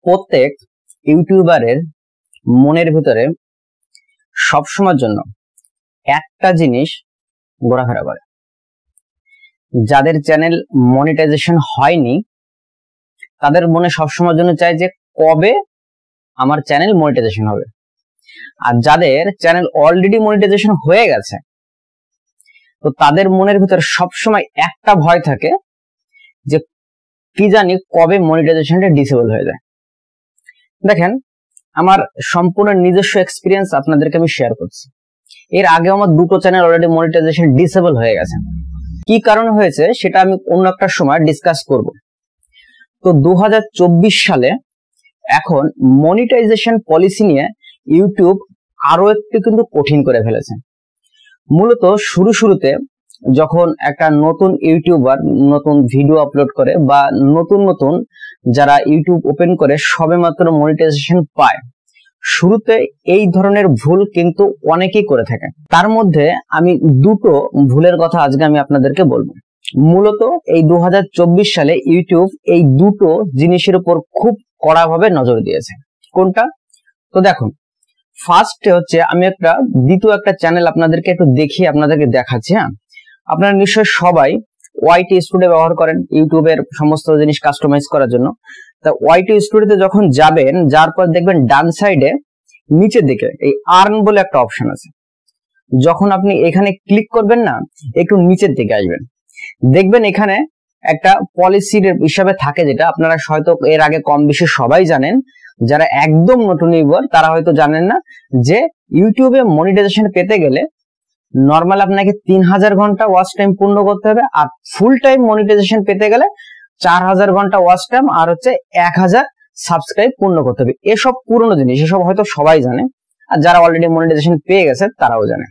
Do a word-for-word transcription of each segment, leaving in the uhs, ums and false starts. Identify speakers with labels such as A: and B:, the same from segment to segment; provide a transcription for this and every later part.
A: প্রত্যেক ইউটিউবারের মনের ভিতরে সবসময়ের জন্য একটা জিনিস ঘোরাফেরা করে, যাদের চ্যানেল মনিটাইজেশন হয়নি তাদের মনে সবসময়ের জন্য চায় যে কবে আমার চ্যানেল মনিটাইজেশন হবে, আর যাদের চ্যানেল অলরেডি মনিটাইজেশন হয়ে গেছে তো তাদের মনের ভিতরে সবসময় একটা ভয় থাকে যে কি জানি কবে মনিটাইজেশনটা ডিসেবল হয়ে যায়। দেখেন, আমার সম্পূর্ণ নিজস্ব এক্সপিরিয়েন্স আপনাদেরকে আমি শেয়ার করছি। এর আগে আমার দুটো চ্যানেল অলরেডি মনিটাইজেশন ডিসেবল হয়ে গেছে। কি কারণে হয়েছে সেটা আমি অন্য একটা সময় ডিসকাস করব। তো দু হাজার চব্বিশ সালে এখন মনিটাইজেশন পলিসি নিয়ে ইউটিউব আরো একটু কিন্তু কঠিন করে ফেলেছে। মূলত শুরু শুরুতে যখন একটা নতুন ইউটিউবার নতুন ভিডিও আপলোড করে বা নতুন নতুন যারা ইউটিউব ওপেন করে সবেমাত্র মনিটাইজেশন পায়, শুরুতে এই ধরনের ভুল কিন্তু অনেকেই করে থাকে। তার মধ্যে আমি দুটো ভুলের কথা আজকে আমি আপনাদেরকে বলবো। মূলত এই দু হাজার চব্বিশ সালে ইউটিউব এই দুটো জিনিসের উপর খুব কড়াভাবে নজর দিয়েছে। কোনটা? তো দেখুন, ফার্স্টে হচ্ছে আমি একটা দ্বিতীয় একটা চ্যানেল আপনাদেরকে একটু দেখিয়ে আপনাদেরকে দেখাচ্ছি। হ্যাঁ, আপনারা নিশ্চয়ই সবাই ওয়াইটি স্টুডিও ব্যবহার করেন ইউটিউবের সমস্ত জিনিস কাস্টমাইজ করার জন্য। তা ওয়াইটি স্টুডিওতে যখন যাবেন, যার পর দেখবেন ডান সাইডে নিচের দিকে এই আর্ন বলে একটা অপশন আছে। যখন আপনি এখানে ক্লিক করবেন না, একটু নিচের দিকে আসবেন, দেখবেন এখানে একটা পলিসির হিসাবে থাকে, যেটা আপনারা হয়তো এর আগে কম বেশি সবাই জানেন। যারা একদম নতুন ইউজার তারা হয়তো জানেন না যে ইউটিউবে মনিটাইজেশন পেতে গেলে নর্মাল আপনাকে তিন হাজার ঘন্টা ওয়াচ টাইম পূর্ণ করতে হবে, আর ফুল টাইম মনিটাইজেশন পেতে গেলে চার হাজার ঘন্টা ওয়াচ টাইম আর হচ্ছে এক হাজার সাবস্ক্রাইব পূর্ণ করতে হবে। এসব পুরনো জিনিস, এসব হয়তো সবাই জানে, আর যারা অলরেডি মনিটাইজেশন পেয়ে গেছে তারাও জানে।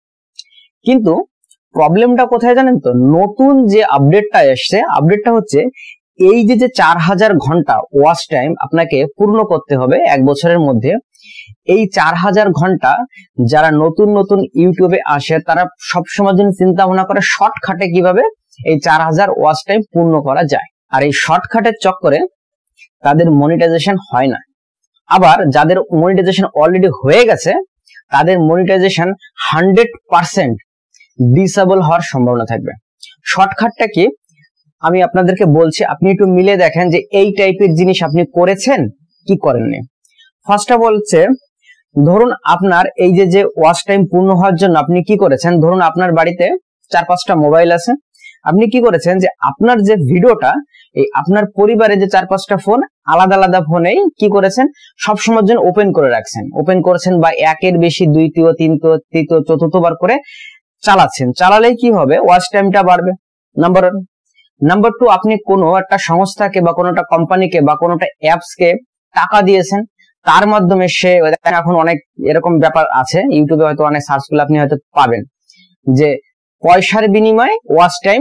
A: কিন্তু প্রবলেমটা কোথায় জানেন তো? নতুন যে আপডেটটা এসছে, আপডেটটা হচ্ছে এই যে যে চার হাজার ঘন্টা ওয়াচ টাইম আপনাকে পূর্ণ করতে হবে এক বছরের মধ্যে, এই চার হাজার ঘন্টা যারা নতুন নতুন ইউটিউবে আসে তারা সবসময় জন্য চিন্তা ভাবনা করে শর্টকাটে কিভাবে এই চার হাজার ওয়াচ টাইম পূর্ণ করা যায়, আর এই শর্টকাটের চক্করে তাদের মনিটাইজেশন হয় না। আবার যাদের মনিটাইজেশন অলরেডি হয়ে গেছে তাদের মনিটাইজেশন হান্ড্রেড পার্সেন্ট ডিসেবল হওয়ার সম্ভাবনা থাকবে। শর্টকাটটা কি আমি আপনাদেরকে বলছি, আপনি একটু মিলে দেখেন যে এই টাইপের জিনিস আপনি করেছেন কি করেননি। ফার্স্ট অফ অল হচ্ছে, ধরুন আপনার এই যে যে ওয়াচ টাইম পূর্ণ হওয়ার জন্য আপনি কি করেছেন, ধরুন আপনার বাড়িতে চার পাঁচটা মোবাইল আছে, আপনি কি করেছেন যে আপনার যে ভিডিওটা এই আপনার পরিবারে যে চার পাঁচটা ফোন আলাদা আলাদা ফোনেই কি করেছেন সবসময়ের জন্য ওপেন করে রাখছেন, ওপেন করেছেন বা একের বেশি দ্বিতীয় তৃতীয় তৃতীয় চতুর্থবার করে চালাচ্ছেন। চালালেই কি হবে, ওয়াচ টাইমটা বাড়বে, নাম্বার ওয়ান। নাম্বার টু, আপনি কোনো একটা সংস্থাকে বা কোনো একটা কোম্পানিকে বা কোনো একটা অ্যাপসকে টাকা দিয়েছেন, তার মাধ্যমে সে, এখন অনেক এরকম ব্যাপার আছে ইউটিউবে, হয়তো অনেক সার্চ করলে আপনি হয়তো পাবেন যে পয়সার বিনিময়ে ওয়াচ টাইম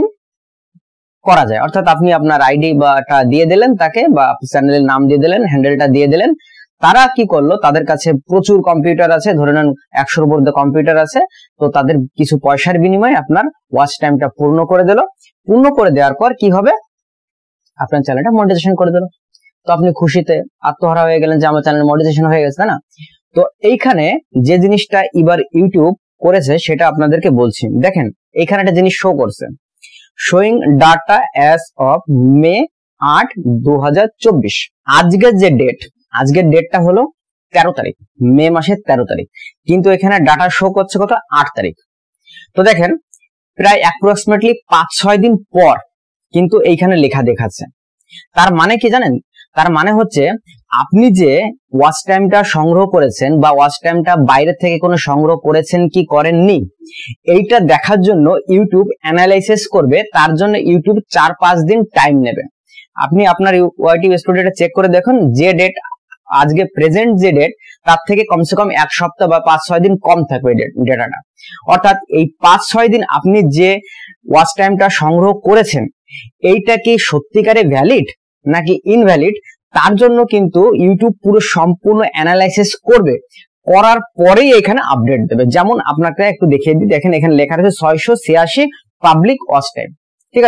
A: করা যায়। অর্থাৎ আপনি আপনার আইডি বা দিয়ে দিলেন তাকে, বা চ্যানেলের নাম দিয়ে দিলেন, হ্যান্ডেলটা দিয়ে দিলেন, তারা কি করলো, তাদের কাছে প্রচুর কম্পিউটার আছে, ধরে নেন একশোর উপর কম্পিউটার আছে, তো তাদের কিছু পয়সার বিনিময়ে আপনার ওয়াচ টাইমটা পূর্ণ করে দিল। পূর্ণ করে দেওয়ার পর কি হবে, আপনার চ্যানেলটা মনিটাইজেশন করে দিল। তো আপনি খুশিতে আত্মহারা হয়ে গেলেন যে আমার চ্যানেল মনিটাইজেশন হয়ে গেছে, তাই না? তো এইখানে যে জিনিসটা এবার ইউটিউব করেছে সেটা আপনাদেরকে বলছি। দেখেন এখানে একটা জিনিস শো করছে, showing data as of May আট দু হাজার চব্বিশ। আজকের যে ডেট, আজকের ডেটটা হলো তেরো তারিখ, মে মাসের তেরো তারিখ, কিন্তু এখানে ডাটা শো করছে কত, আট তারিখ। তো দেখেন প্রায় অ্যাপ্রক্সিমেটলি পাঁচ ছয় দিন পর কিন্তু এইখানে লেখা দেখাচ্ছে। তার মানে কি জানেন? তার মানে হচ্ছে আপনি যে ওয়াচ টাইমটা সংগ্রহ করেছেন বা ওয়াচ টাইমটা বাইরে থেকে কোনো সংগ্রহ করেছেন কি করেননি, এইটা দেখার জন্য ইউটিউব অ্যানালাইসিস করবে। তার জন্য ইউটিউব চার পাঁচ দিন টাইম নেবে। আপনি আপনার ওয়াইটি স্টুডিওটা চেক করে দেখুন, যে ডেট আজকে প্রেজেন্ট যে ডেট তার থেকে কমসে কম এক সপ্তাহ বা পাঁচ ছয় দিন কম থাকবে ডেটাটা। অর্থাৎ এই পাঁচ ছয় দিন আপনি যে ওয়াচ টাইমটা সংগ্রহ করেছেন এইটা কি সত্যিকারে ভ্যালিড নাকি ইনভ্যালিড, তার জন্য কিন্তু ইউটিউব পুরো সম্পূর্ণ অ্যানালাইসিস করবে, করার পরেই এখানে আপডেট দেবে। যেমন আপনাকে একটু দেখিয়ে দিই, দেখেন এখানে লেখা আছে ছয়শো ছিয়াশি পাবলিক ওয়াচ টাইম, ঠিক আছে,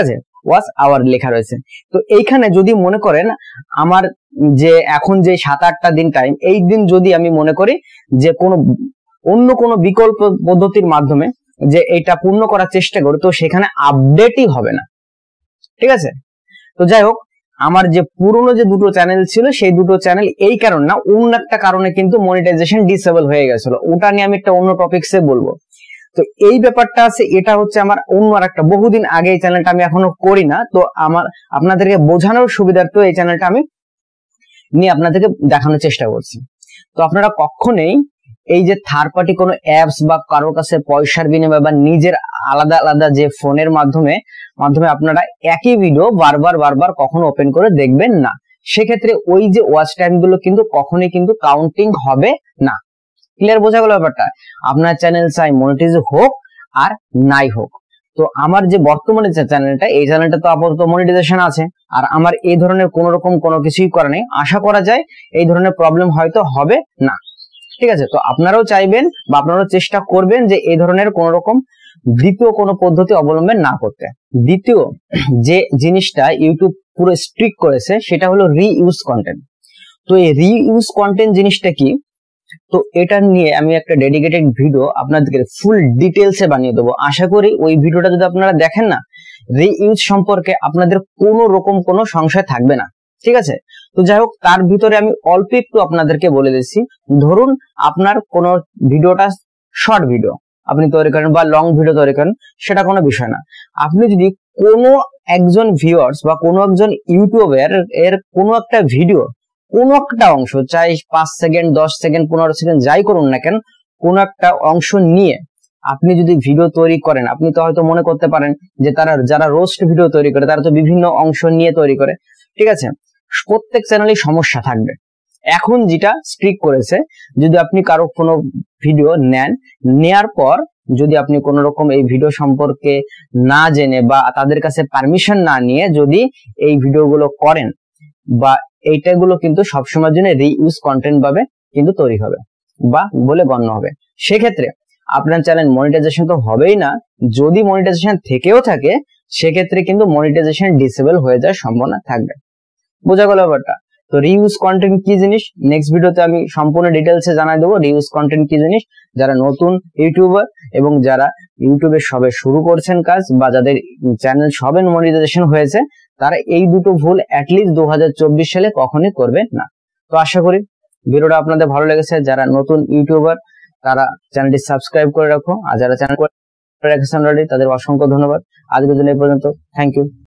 A: ওয়াচ আওয়ার লেখা রয়েছে। তো এইখানে যদি মনে করেন আমার যে এখন যে সাত আটটা দিন টাইম, এই দিন যদি আমি মনে করি যে কোনো অন্য কোনো বিকল্প পদ্ধতির মাধ্যমে যে এটা পূর্ণ করার চেষ্টা করি, তো সেখানে আপডেটই হবে না। ঠিক আছে, তো যাই হোক, আমার যে পুরনো যে দুটো চ্যানেল ছিল সেই দুটো চ্যানেল এই কারণ না, অন্য একটা কারণে কিন্তু মনিটাইজেশন ডিসেবল হয়ে গেছিল, ওটা নিয়ে আমি একটা অন্য টপিকসে বলবো। তো এই ব্যাপারটা আছে, এটা হচ্ছে আমার অন্য আর একটা বহুদিন আগে, এই চ্যানেলটা আমি এখনো করি না, তো আমার আপনাদেরকে বোঝানোর সুবিধার্থে এই চ্যানেলটা আমি নিয়ে আপনাদেরকে দেখানোর চেষ্টা করছি। তো আপনারা কখনোই এই যে থার্ড পার্টি কোনো অ্যাপস বা কারোর কাছে পয়সার বিনিময়ে বা নিজের আলাদা আলাদা যে ফোনের মাধ্যমে মাধ্যমে আপনারা একই ভিডিও বারবার বারবার কখনো ওপেন করে দেখবেন না। সেক্ষেত্রে ওই যে ওয়াচ টাইম গুলো কিন্তু কখনোই কিন্তু কাউন্টিং হবে না। ক্লিয়ার, বোঝা গেল ব্যাপারটা? আপনার চ্যানেল চাই মনিটাইজ হোক আর নাই হোক। তো আমার যে বর্তমানে যে চ্যানেলটা, এই চ্যানেলটা তো আপাতত মনিটাইজেশন আছে, আর আমার এই ধরনের কোন রকম কোনো কিছুই করা নেই। আশা করা যায় এই ধরনের প্রবলেম হয়তো হবে না। ঠিক আছে, তো আপনারাও চাইবেন বা আপনারাও চেষ্টা করবেন যে এই ধরনের কোন রকম দ্বিতীয় কোনো পদ্ধতি অবলম্বন না করতে। দ্বিতীয় যে জিনিসটা ইউটিউব পুরো স্ট্রিক্ট করেছে সেটা হলো রিইউজ কন্টেন্ট। তো এই রিইউজ কন্টেন্ট জিনিসটা কি, তো এটা নিয়ে আমি একটা ডেডিকেটেড ভিডিও আপনাদেরকে ফুল ডিটেলসে বানিয়ে দেবো। আশা করি ওই ভিডিওটা যদি আপনারা দেখেন না, রিইউজ সম্পর্কে আপনাদের কোনো রকম কোনো সংশয় থাকবে না। ঠিক আছে, তো যাই হোক, তার ভিতরে আমি অল্প একটু আপনাদেরকে বলে দিচ্ছি। ধরুন আপনার কোন ভিডিওটা শর্ট ভিডিও আপনি তৈরি করেন বা লং ভিডিও তৈরি করেন, সেটা কোনো বিষয় না। আপনি যদি কোনো একজন ভিউয়ার্স বা কোনো একজন ইউটিউবার এর কোনো একটা ভিডিও, কোনো একটা অংশ, চাই পাঁচ সেকেন্ড দশ সেকেন্ড পনেরো সেকেন্ড যাই করুন না কেন, কোনো একটা অংশ নিয়ে আপনি যদি ভিডিও তৈরি করেন, আপনি তো হয়তো মনে করতে পারেন যে তারা যারা রোস্ট ভিডিও তৈরি করে তারা তো বিভিন্ন অংশ নিয়ে তৈরি করে। ঠিক আছে, প্রত্যেক চ্যানেলে সমস্যা থাকবে। এখন যেটা স্ট্রিক্ট করেছে, যদি আপনি কারো কোনো ভিডিও নেন, নেয়ার পর যদি আপনি কোনো রকম এই ভিডিও সম্পর্কে না জেনে বা তাদের কাছে পারমিশন না নিয়ে যদি এই ভিডিওগুলো করেন, বা এইটাগুলো কিন্তু সবসময়ের জন্য রিইউজ কন্টেন্ট ভাবে কিন্তু তৈরি হবে বা বলে গণ্য হবে। সেক্ষেত্রে আপনার চ্যানেল মনিটাইজেশন তো হবেই না, যদি মনিটাইজেশন থেকেও থাকে সেক্ষেত্রে কিন্তু মনিটাইজেশন ডিসেবল হয়ে যাওয়ার সম্ভাবনা থাকবে। বোঝা গেল ব্যাপারটা? তো রিইউজ কন্টেন্ট কি জিনিস নেক্সট ভিডিওতে আমি সম্পূর্ণ ডিটেলসে জানাই দেবো। রিইউজ কন্টেন্ট কি জিনিস, যারা নতুন ইউটিউবার এবং যারা ইউটিউবে সবে শুরু করছেন কাজ, বা যাদের চ্যানেল সবে মনিটাইজেশন হয়েছে, তারা এই দুটো ভুল অ্যাটলিস্ট দু হাজার চব্বিশ সালে কখনোই করবেন না। তো আশা করি ভিডিওটা আপনাদের ভালো লেগেছে। যারা নতুন ইউটিউবার তারা চ্যানেলটি সাবস্ক্রাইব করে রাখো, আর যারা চ্যানেল করে রেখেছেন অলরেডি তাদের অসংখ্য ধন্যবাদ। আজকের জন্য এই পর্যন্ত, থ্যাংক ইউ।